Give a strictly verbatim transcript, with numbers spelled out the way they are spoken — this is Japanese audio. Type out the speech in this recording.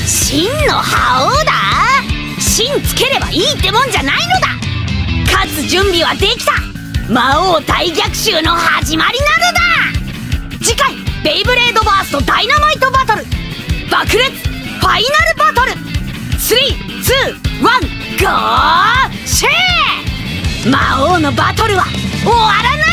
真の覇王だ。真つければいいってもんじゃないのだ。勝つ準備はできた。魔王大逆襲の始まりなのだ。次回ベイブレードバーストダイナマイトバトル爆裂ファイナルバトルスリーツーワンゴーシェー。魔王のバトルは終わらない。